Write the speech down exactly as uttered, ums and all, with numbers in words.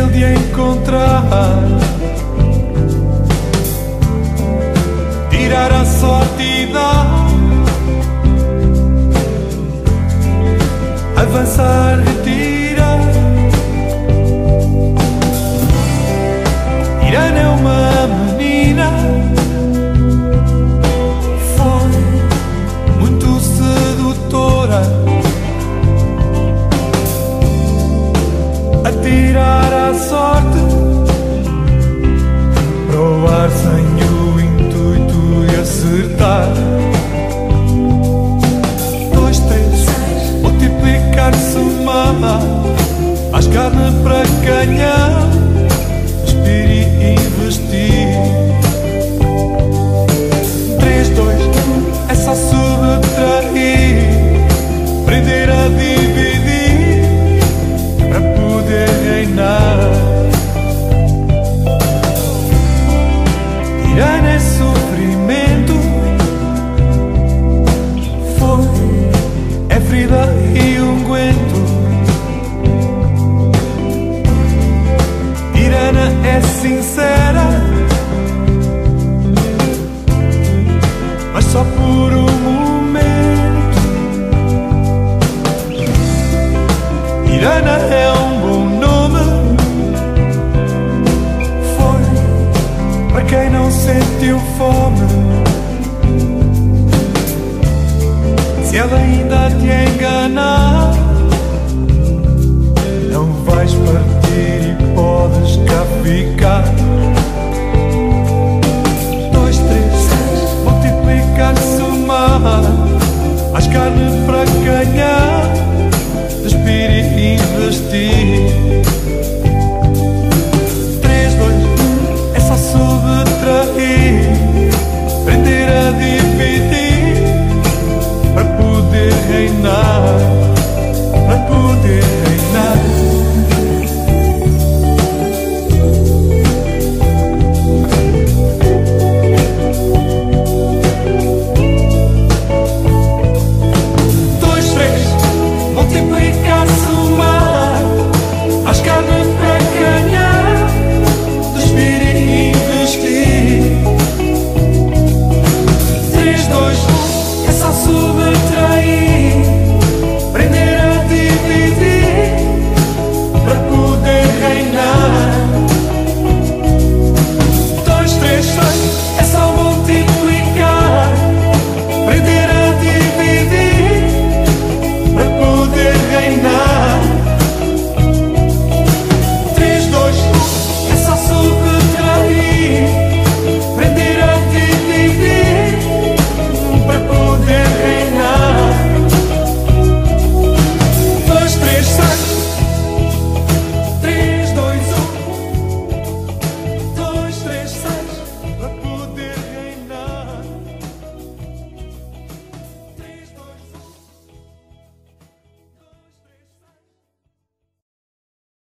difícil de encontrar. Tirar a sorte e dar, avançar, retirar. Irana é uma menina, foi muito sedutora. A tirar a sorte para o ar sem o intuito de acertar. Dois, três, multiplicar, somar, faz carne para canhão, aspire e investir. Três, dois, é só subtrair, aprender a dividir para poder reinar. Irana é sofrimento, foi, é ferida e unguento. Irana é sincera, mas só por um momento. Irana é um bom nome, foi para quem não sentiu fome. Se ela ainda te enganar, não vais partir e podes cá ficar. Dois, três, multiplicar, somar, faz carne para ganhar, despir e investir.